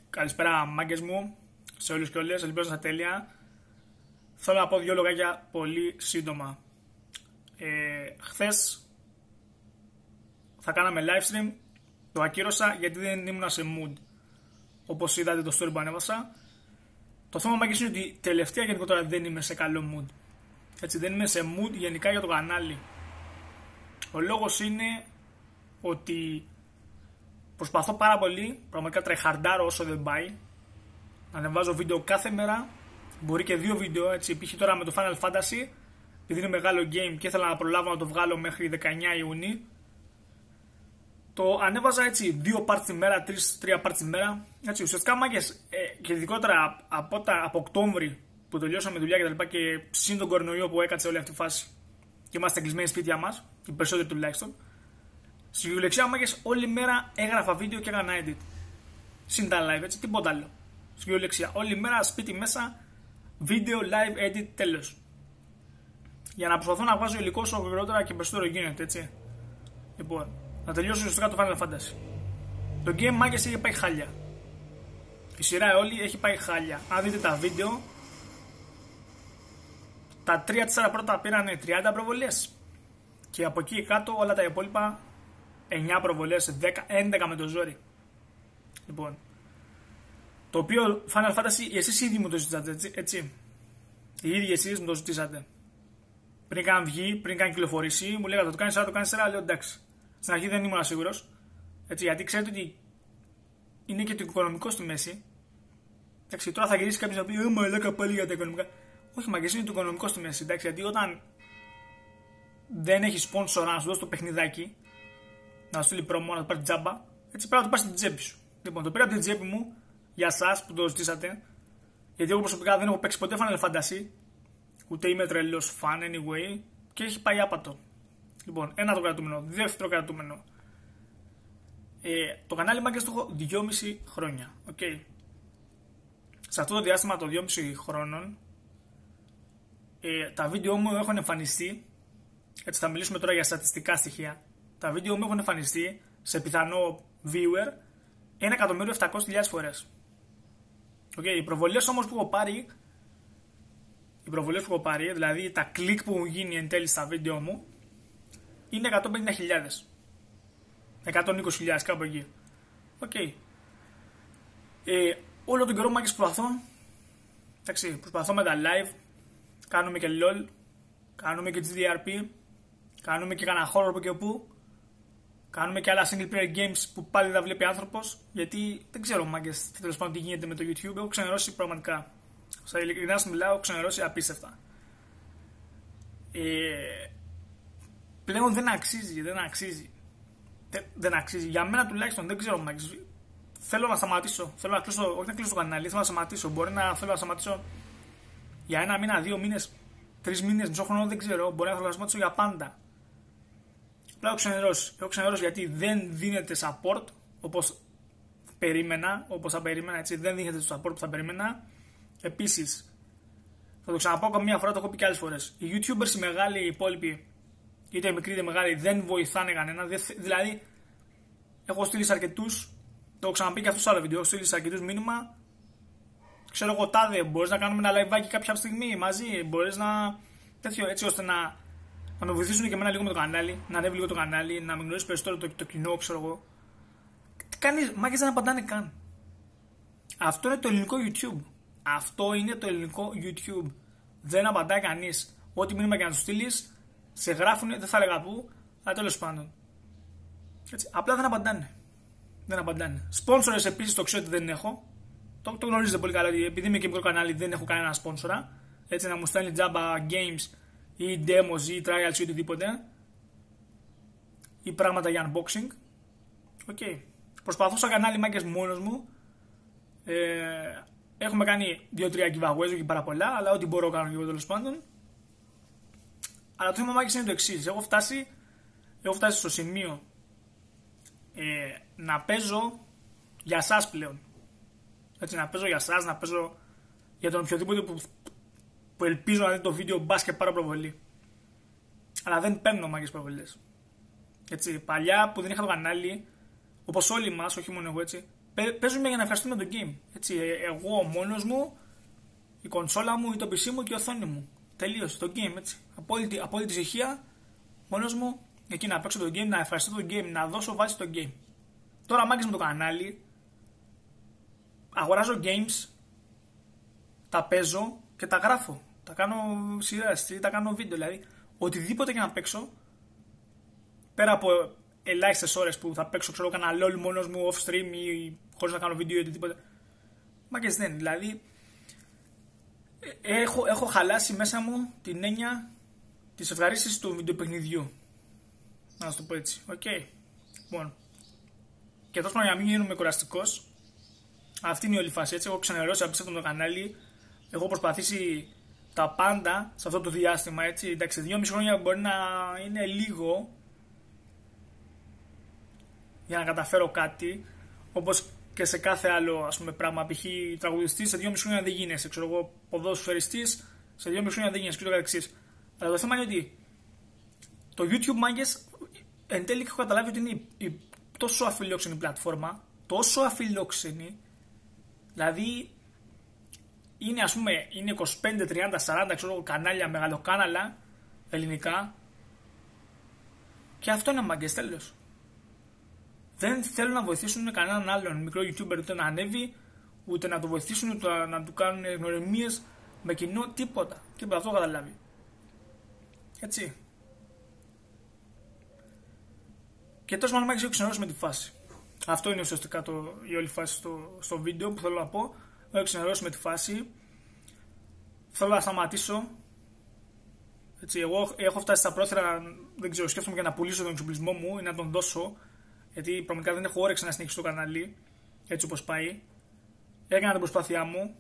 Καλησπέρα, μάγκες μου, σε όλους και όλες. Ελπίζω να είστε τέλεια. Θέλω να πω δύο λογάκια πολύ σύντομα. Χθες θα κάναμε live stream. Το ακύρωσα γιατί δεν ήμουν σε mood. Όπως είδατε το story που ανέβασα. Το θέμα, μάγκες, είναι ότι τελευταία γενικότερα δεν είμαι σε καλό mood. Έτσι, δεν είμαι σε mood γενικά για το κανάλι. Ο λόγος είναι ότι προσπαθώ πάρα πολύ, πραγματικά τρεχαρντάρω όσο δεν πάει. Ανεβάζω βίντεο κάθε μέρα, μπορεί και 2 βίντεο, έτσι. Π.χ. τώρα με το Final Fantasy, επειδή είναι μεγάλο game και ήθελα να προλάβω να το βγάλω μέχρι 19 Ιουνίου, το ανέβαζα έτσι 2 parts τη μέρα, 3 parts τη μέρα. Έτσι, ουσιαστικά, μάγκες, και ειδικότερα από Οκτώβρη που τελειώσαμε δουλειά και τα λοιπά, και συν τον κορονοϊό που έκατσε όλη αυτή η φάση και είμαστε κλεισμένοι σπίτια μας, οι περισσότεροι τουλάχιστον. Στη βιβλιοθήκη, μάγκες, όλη μέρα έγραφα βίντεο και έκανα edit. Συν τα live, έτσι, τίποτα άλλο. Στη βιβλιοθήκη, όλη μέρα σπίτι μέσα, βίντεο, live, edit, τέλος. Για να προσπαθώ να βάζω υλικό όσο γρηγορότερα και περισσότερο γίνεται, έτσι. Λοιπόν, να τελειώσω ουσιαστικά το Final Fantasy. Το game, μάγκες, έχει πάει χάλια. Η σειρά όλη έχει πάει χάλια. Αν δείτε τα βίντεο, τα 3-4 πρώτα πήρανε 30 προβολές. Και από εκεί κάτω όλα τα υπόλοιπα 9 προβολές, 11 με το ζόρι. Λοιπόν, το οποίο Final Fantasy εσείς ήδη μου το ζητήσατε, έτσι. Οι ίδιοι εσείς μου το ζητήσατε. Πριν καν βγει, πριν καν κυκλοφορήσει, μου λέγατε το κάνεις σειρά, το κάνεις σειρά. Λέω εντάξει. Στην αρχή δεν ήμουν σίγουρος. Έτσι, γιατί ξέρετε ότι είναι και το οικονομικό στη μέση. Εντάξει, τώρα θα γυρίσει κάποιος να πει μαλάκα πάλι για τα οικονομικά. Όχι, μαγκές, είναι το οικονομικό στη μέση. Εντάξει, γιατί όταν δεν έχει sponsor να σου δώσει το παιχνιδάκι, να σου στείλει promo, να το πάρει τζάμπα, έτσι πρέπει να το πάρει στην τσέπη σου. Λοιπόν, το πήρα από την τσέπη μου για εσάς που το ζητήσατε, γιατί εγώ προσωπικά δεν έχω παίξει ποτέ Final Fantasy, ούτε είμαι τρελός fan anyway, και έχει πάει άπατο. Λοιπόν, ένα το κρατούμενο. Δεύτερο κρατούμενο. Το κανάλι, μάγκες, το έχω 2,5 χρόνια. Okay. Σε αυτό το διάστημα των 2,5 χρόνων, τα βίντεο μου έχουν εμφανιστεί. Έτσι, θα μιλήσουμε τώρα για στατιστικά στοιχεία. Τα βίντεο μου έχουν εμφανιστεί σε πιθανό viewer 1.700.000 φορές. Okay, οι προβολές όμως που έχω πάρει, δηλαδή τα κλικ που έχουν γίνει εν τέλει στα βίντεο μου, είναι 150.000. 120.000, κάπου εκεί. Okay. Όλο τον καιρό, μάγκες, προσπαθώ με τα live. Κάνουμε και LOL, κάνουμε και GDRP, κάνουμε και κανένα horror από και που, κάνουμε και άλλα single player games που πάλι τα βλέπει άνθρωπος, γιατί δεν ξέρω, μάγκες, τέλος πάντων τι γίνεται με το YouTube. Έχω ξενερώσει πραγματικά. Στα ειλικρινά σου μιλάω, έχω ξενερώσει απίστευτα. Πλέον δεν αξίζει. Δεν αξίζει. Για μένα τουλάχιστον, δεν ξέρω, μάγκες. Θέλω να σταματήσω. Θέλω να κλείσω, όχι να κλείσω το κανάλι, θέλω να σταματήσω. Μπορεί να θέλω να σταματήσω για 1 μήνα, 2 μήνες, 3 μήνες, μισό χρόνο, δεν ξέρω. Μπορεί να θέλω να σταματήσω για πάντα. Απλά έχω ξενερώσει γιατί δεν δίνεται support όπως θα περίμενα, έτσι. Δεν δίνεται το support που θα περίμενα. Επίσης, θα το ξαναπώ καμία φορά, το έχω πει και άλλες φορές. Οι YouTubers, οι μεγάλοι, οι υπόλοιποι, είτε μικροί είτε μεγάλοι, δεν βοηθάνε κανένα. Δηλαδή, έχω στείλει σε αρκετούς, το έχω ξαναπεί και αυτό σε άλλο βίντεο, έχω στείλει σε αρκετούς μήνυμα. Ξέρω εγώ, τάδε, μπορείς να κάνουμε ένα live κάποια στιγμή μαζί, μπορείς να. Τέτοιο, έτσι ώστε να με βοηθήσουν και εμένα λίγο με το κανάλι, να ανέβει λίγο το κανάλι, να με γνωρίσει περισσότερο το κοινό, ξέρω εγώ. Κανείς, μάγκες, δεν απαντάνε καν. Αυτό είναι το ελληνικό YouTube. Αυτό είναι το ελληνικό YouTube. Δεν απαντάει κανείς. Ό,τι μήνυμα και να του στείλεις, σε γράφουνε, δεν θα έλεγα πού, αλλά τέλος πάντων. Έτσι, απλά δεν απαντάνε. Δεν απαντάνε. Sponsors επίσης το ξέρω ότι δεν έχω. Το γνωρίζετε πολύ καλά ότι επειδή είμαι και μικρό κανάλι δεν έχω κανένα σπόνσορα. Έτσι, να μου στέλνει τζάμπα games ή demos ή trials ή οτιδήποτε. Ή πράγματα για unboxing. Okay. Προσπαθώ στο κανάλι, μάγκες, μόνος μου. Έχουμε κάνει 2-3 giveaways, όχι πάρα πολλά, αλλά ό,τι μπορώ κάνω και εγώ, τέλος πάντων. Αλλά το θέμα, μάγκες, είναι το εξής. Έχω φτάσει στο σημείο να παίζω για εσάς πλέον. Έτσι, να παίζω για εσάς, να παίζω για τον οποιοδήποτε που ελπίζω να δει το βίντεο, μπας και πάρω προβολή. Αλλά δεν παίρνω, μάγκες, προβολές. Έτσι, παλιά που δεν είχα το κανάλι, όπως όλοι μας, όχι μόνο εγώ έτσι, παίζουμε για να ευχαριστούμε το game. Έτσι, εγώ μόνος μου, η κονσόλα μου ή το PC μου και η οθόνη μου. Τελείωσε το game, έτσι. Απόλυτη ησυχία, μόνος μου, εκεί να παίξω το game, να ευχαριστώ το game, να δώσω βάση στο game. Τώρα μάγκες με το κανάλι, αγοράζω games, τα παίζω και τα γράφω. Τα κάνω σειρές ή τα κάνω βίντεο, δηλαδή οτιδήποτε και να παίξω, πέρα από ελάχιστες ώρες που θα παίξω, ξέρω, κανένα LOL μόνος μου off stream ή χωρίς να κάνω βίντεο ή οτιδήποτε. Μάγκες δεν, δηλαδή έχω χαλάσει μέσα μου την έννοια της ευχαρίστησης του βιντεοπαιχνιδιού. Να σου το πω έτσι. Οκ. Λοιπόν. Και τόσο για να μην γίνομαι κουραστικός, αυτή είναι η όλη φάση. Έτσι, έχω ξενερώσει απίστευτα το κανάλι. Έχω προσπαθήσει τα πάντα σε αυτό το διάστημα. Έτσι. Εντάξει, 2,5 χρόνια μπορεί να είναι λίγο για να καταφέρω κάτι. Όπως και σε κάθε άλλο, ας πούμε, πράγμα. Π.χ. τραγουδιστής σε 2,5 χρόνια δεν γίνεσαι. Ξέρω εγώ, ποδόσφαιριστής σε 2,5 χρόνια δεν γίνεσαι. Και το καθεξής. Αλλά το θέμα είναι ότι το YouTube, μάγκες, εν τέλει έχω καταλάβει ότι είναι η τόσο αφιλόξενη πλατφόρμα. Τόσο αφιλόξενη. Δηλαδή είναι, ας πούμε, είναι 25, 30, 40 ξέρω, κανάλια, μεγαλοκάναλα ελληνικά. Και αυτό είναι, μάγκες, τέλος. Δεν θέλουν να βοηθήσουν κανέναν άλλον μικρό YouTuber ούτε να ανέβει, ούτε να το βοηθήσουν, ούτε να του κάνουν γνωριμίες με κοινό, τίποτα. Τίποτα, αυτό καταλάβει. Έτσι. Και τόσο μάλλον έχω ξενερώσει με τη φάση. Αυτό είναι ουσιαστικά η όλη φάση στο βίντεο που θέλω να πω. Έχω ξενερώσει με τη φάση. Θέλω να σταματήσω. Έτσι, εγώ έχω φτάσει στα πρόθυρα, δεν ξέρω, σκέφτομαι για να πουλήσω τον εξοπλισμό μου ή να τον δώσω. Γιατί πραγματικά δεν έχω όρεξη να συνεχίσω το κανάλι έτσι όπως πάει. Έκανα την προσπάθειά μου.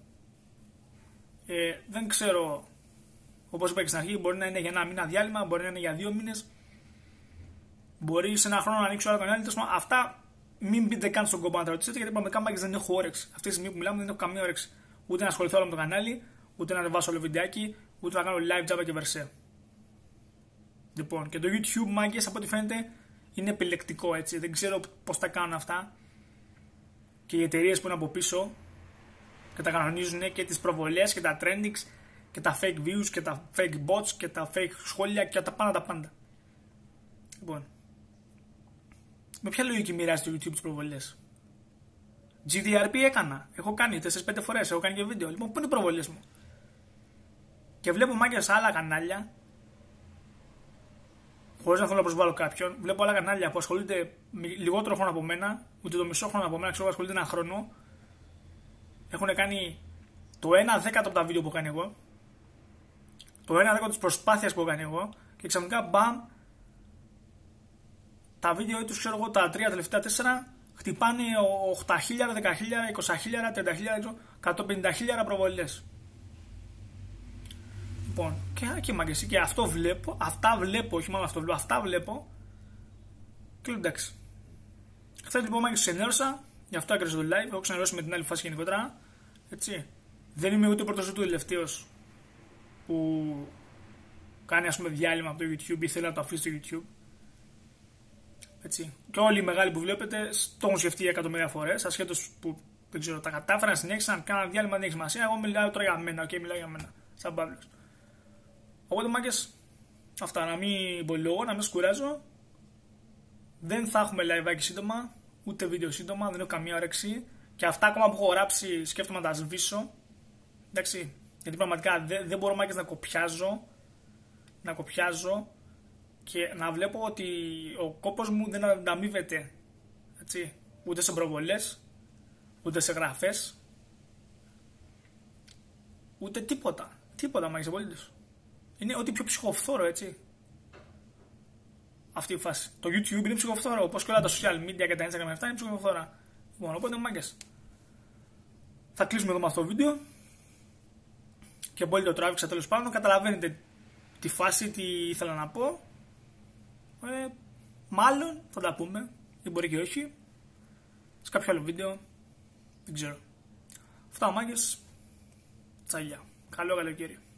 Δεν ξέρω, όπως είπα και στην αρχή, μπορεί να είναι για ένα μήνα διάλειμμα, μπορεί να είναι για 2 μήνες. Μπορεί σε ένα χρόνο να ανοίξω άλλο κανάλι. Αυτά μην μπείτε καν στον κόμπο να τα ρωτήσετε, γιατί πραγματικά, μάγκες, δεν έχω όρεξη. Αυτή τη στιγμή που μιλάμε δεν έχω καμία όρεξη. Ούτε να ασχοληθώ άλλο με το κανάλι, ούτε να ανεβάσω όλο βιντεάκι, ούτε να κάνω live τζάμπα και βερσέ. Λοιπόν, και το YouTube, μάγκες, από ό,τι φαίνεται είναι επιλεκτικό, έτσι. Δεν ξέρω πώς τα κάνουν αυτά. Και οι εταιρείες που είναι από πίσω και τα κανονίζουν, και τις προβολές και τα trendings και τα fake views και τα fake bots και τα fake σχόλια και τα πάντα. Λοιπόν, με ποια λογική μοιράζει το YouTube τις προβολές? GDRP έκανα. Έχω κάνει 4-5 φορές. Έχω κάνει και βίντεο. Λοιπόν, πού είναι οι προβολές μου? Και βλέπω, μάγκες, σε άλλα κανάλια, χωρίς να θέλω να προσβάλλω κάποιον, βλέπω άλλα κανάλια που ασχολούνται λιγότερο χρόνο από μένα, ούτε το μισό χρόνο από μένα, ξέρω, ασχολούνται ένα χρόνο. Έχουν κάνει το 1/10 από τα βίντεο που έχω κάνει εγώ, το 1/10 της προσπάθειας που έχω κάνει εγώ, και ξαφνικά μπαμ, τα βίντεο τους, ξέρω εγώ, τα 3 τελευταία 4 χτυπάνε 8.000, 10.000, 20.000, 30.000, 150.000 προβολές. Λοιπόν, και μάγκες, και αυτό βλέπω, αυτά βλέπω, όχι μόνο αυτό βλέπω, αυτά βλέπω. Και λέω εντάξει. Χθες λοιπόν, μάγκες, ξενέρωσα, γι' αυτό έκανα το live, έχω ξενερώσει με την άλλη φάση γενικότερα. Έτσι. Δεν είμαι ούτε ο πρώτος ούτε ο τελευταίος που κάνει, ας πούμε, διάλειμμα από το YouTube ή θέλει να το αφήσει στο YouTube. Έτσι. Και όλοι οι μεγάλοι που βλέπετε το έχουν σκεφτεί εκατομμύρια φορές, ασχέτως που δεν ξέρω, τα κατάφεραν, συνέχισαν, κάναν διάλειμμα, δεν έχει σημασία. Εγώ μιλάω τώρα για μένα, μιλάω για μένα, σαν Παύλος. Οπότε, μάγκες, αυτά, να μην πολυλογώ, να μην σκουράζω. Δεν θα έχουμε live σύντομα, ούτε βίντεο σύντομα, δεν έχω καμία όρεξη. Και αυτά ακόμα που έχω γράψει σκέφτομαι να τα σβήσω. Εντάξει, γιατί πραγματικά δεν μπορώ, μάγκες, να κοπιάζω και να βλέπω ότι ο κόπος μου δεν ανταμείβεται. Έτσι, ούτε σε προβολές, ούτε σε γραφές, ούτε τίποτα. Τίποτα, μάγκες, απολύτως. Είναι ό,τι πιο ψυχοφθόρο, έτσι. Αυτή η φάση. Το YouTube είναι ψυχοφθόρο, όπως και όλα τα social media και τα Instagram αυτά είναι ψυχοφθόρα. Λοιπόν, οπότε, μάγκες, θα κλείσουμε εδώ με αυτό το βίντεο. Και πολύ το τράβηξα, τέλος πάντων. Καταλαβαίνετε τη φάση, τι ήθελα να πω. Μάλλον θα τα πούμε, ή μπορεί και όχι, σε κάποιο άλλο βίντεο. Δεν ξέρω. Αυτά, μάγκες. Τσαλιά. Καλό καλοκαίρι.